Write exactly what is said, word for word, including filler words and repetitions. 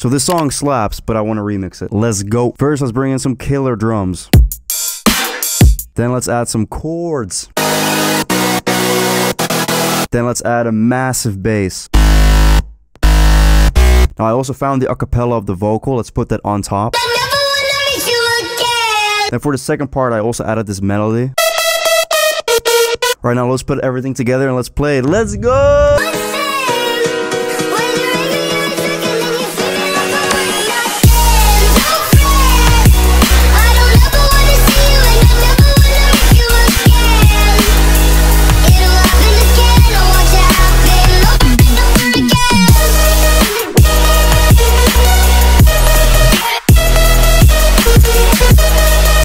So this song slaps, but I want to remix it. Let's go. First, let's bring in some killer drums. Then let's add some chords. Then let's add a massive bass. Now I also found the acapella of the vocal. Let's put that on top. And for the second part, I also added this melody. Right now, let's put everything together and let's play it. Let's go!